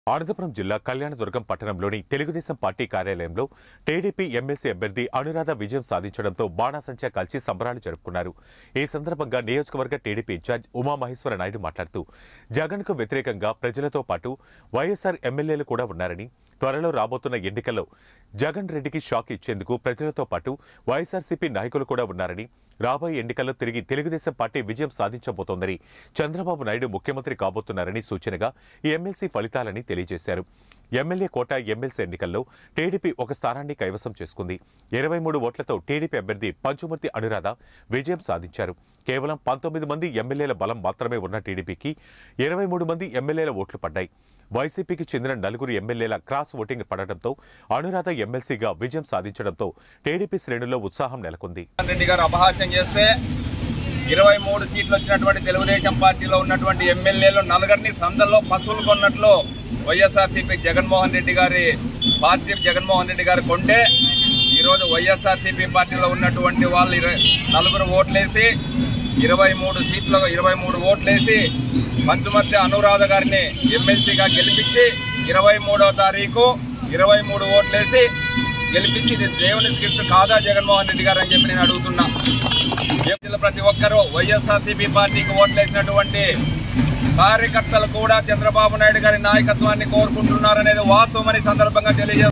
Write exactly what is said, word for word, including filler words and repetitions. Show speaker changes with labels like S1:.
S1: అనంతపురం జిల్లా కళ్యాణదుర్గం పట్టణంలోని తెలుగుదేశం పార్టీ కార్యాలయంలో టీడీపీ ఎమ్మెల్సీ అభ్యర్థి అనురాధ విజయం సాధించడంతో బాణాసంచా కాల్చి సంబరాలు జరుపుకున్నారు. ఈ సందర్భంగా నియోజకవర్గ టీడీపీ ఇన్ఛార్జ్ ఉమామహేశ్వర నాయుడు మాట్లాడుతూ జగన్కు వ్యతిరేకంగా ప్రజలతో పాటు వైఎస్ఆర్ ఎమ్మెల్యేలు కూడా ఉన్నారని, త్వరలో రాబోతున్న ఎన్నికల్లో జగన్ రెడ్డికి షాక్ ఇచ్చేందుకు ప్రజలతో పాటు వైఎస్ఆర్సీపీ నాయకులు కూడా ఉన్నారని, రాబోయే ఎన్నికల్లో తిరిగి తెలుగుదేశం పార్టీ విజయం సాధించబోతోందని, చంద్రబాబు నాయుడు ముఖ్యమంత్రి కాబోతున్నారని సూచనగా ఈ ఎమ్మెల్సీ ఫలితాలని తెలియజేశారు. ఎమ్మెల్యే కోట ఎమ్మెల్సీ ఎన్నికల్లో టీడీపీ ఒక స్థానాన్ని కైవసం చేసుకుంది. ఇరవై మూడు ఓట్లతో టీడీపీ అభ్యర్థి పంచుమర్తి అనురాధ విజయం సాధించారు. కేవలం పంతొమ్మిది మంది ఎమ్మెల్యేల బలం మాత్రమే ఉన్న టీడీపీకి ఇరవై మూడు మంది ఎమ్మెల్యేల ఓట్లు పడ్డాయి. వైసీపీకి చెందిన నలుగురు ఎమ్మెల్యేల క్రాస్ ఓటింగ్ పడటంతో అనురాధ ఎమ్మెల్సీగా విజయం సాధించడంతో టీడీపీ శ్రేణుల్లో ఉత్సాహం నెలకొంది.
S2: రెడ్డి గారు అపహాస్యం చేస్తే ఇరవై మూడు సీట్లు వచ్చినటువంటి తెలుగుదేశం పార్టీలో ఉన్నటువంటి ఎమ్మెల్యేలు నలుగురిని సందల్లో పశువులు కొన్నట్లు వైఎస్ఆర్సీపీ జగన్మోహన్ రెడ్డి గారి పార్టీ జగన్మోహన్ రెడ్డి గారు కొంటే ఈరోజు వైఎస్ఆర్సీపీ పార్టీలో ఉన్నటువంటి వాళ్ళు నలుగురు ఓట్లేసి ఇరవై మూడు సీట్లు ఇరవై మూడు ఓట్లేసి పంచుమర్తి అనురాధ గారిని ఎమ్మెల్సీగా గెలిపించి ఇరవై మూడవ తారీఖు ఇరవై మూడు ఓట్లేసి గెలిపించి ఇది దేవుని స్క్రిప్ట్ కాదా జగన్మోహన్ రెడ్డి గారు అని చెప్పి నేను అడుగుతున్నా. ప్రతి ఒక్కరూ వైఎస్ఆర్సీపీ పార్టీకి ఓట్లేసినటువంటి కార్యకర్తలు కూడా చంద్రబాబు నాయుడు గారి నాయకత్వాన్ని కోరుకుంటున్నారనేది వాస్తవమని సందర్భంగా తెలియజేస్తున్నారు.